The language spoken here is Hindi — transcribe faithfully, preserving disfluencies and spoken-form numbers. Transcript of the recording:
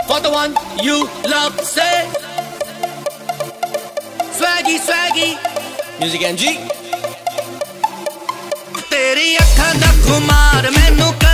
for the one you love, say swaggy swaggy music N G तेरी अखां दा खुमार मैनू